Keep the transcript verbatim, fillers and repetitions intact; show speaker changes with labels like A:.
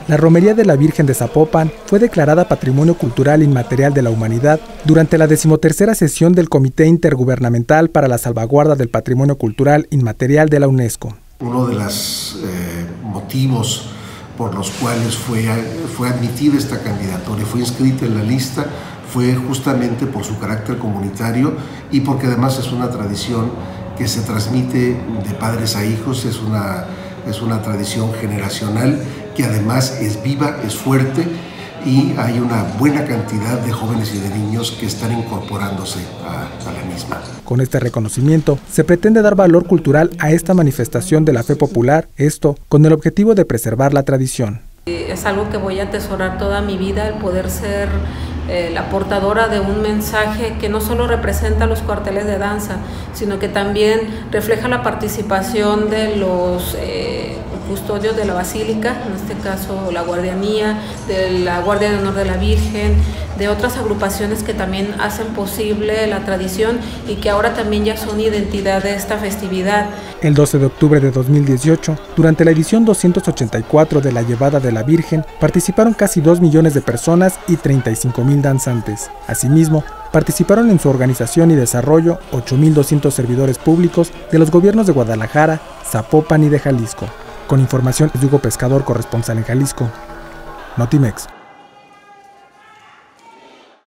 A: La Romería de la Virgen de Zapopan fue declarada Patrimonio Cultural Inmaterial de la Humanidad durante la decimotercera sesión del Comité Intergubernamental para la Salvaguarda del Patrimonio Cultural Inmaterial de la UNESCO.
B: Uno de los eh, motivos por los cuales fue, fue admitida esta candidatura y fue inscrita en la lista fue justamente por su carácter comunitario y porque además es una tradición que se transmite de padres a hijos, es una, es una tradición generacional que además es viva, es fuerte y hay una buena cantidad de jóvenes y de niños que están incorporándose a, a la misma.
A: Con este reconocimiento se pretende dar valor cultural a esta manifestación de la fe popular, esto con el objetivo de preservar la tradición.
C: Es algo que voy a atesorar toda mi vida, el poder ser eh, la portadora de un mensaje que no solo representa los cuarteles de danza, sino que también refleja la participación de los eh, custodios de la Basílica, en este caso la Guardianía, de la Guardia de Honor de la Virgen, de otras agrupaciones que también hacen posible la tradición y que ahora también ya son identidad de esta festividad.
A: El doce de octubre de dos mil dieciocho, durante la edición doscientos ochenta y cuatro de la Llevada de la Virgen, participaron casi dos millones de personas y treinta y cinco mil danzantes. Asimismo, participaron en su organización y desarrollo ocho mil doscientos servidores públicos de los gobiernos de Guadalajara, Zapopan y de Jalisco. Con información de Hugo Pescador, corresponsal en Jalisco, Notimex.